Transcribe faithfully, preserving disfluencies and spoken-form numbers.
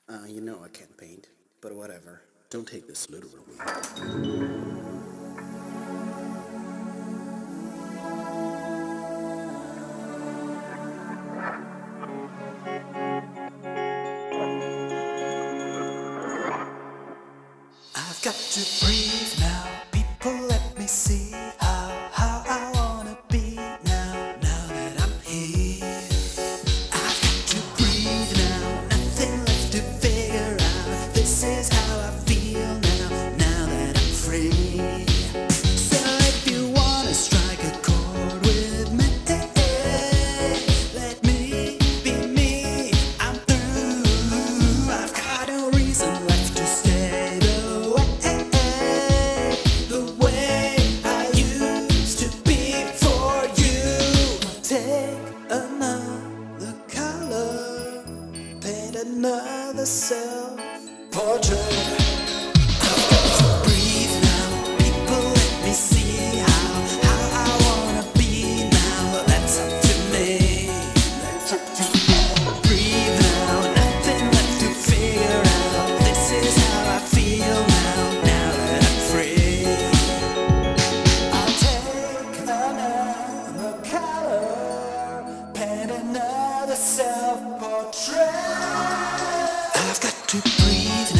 Uh, you know I can't paint, but whatever. Don't take this literally. I've got to breathe now. People, let me see how, how I wanna be now, now that I'm here. I've got to breathe now, nothing left to figure out. This is how I feel now, now that I'm free. So if you wanna strike a chord with me, let me be me, I'm through. I've got no reason left to stay the way, the way I used to be for you. Take another color, paint another self-portrait. Breathe now, people, let me see how, how I wanna be now. That's up to me. That's up to me. Breathe now, nothing left to figure out. This is how I feel now, now that I'm free. I'll take another color, paint another self-portrait. I've got to breathe now.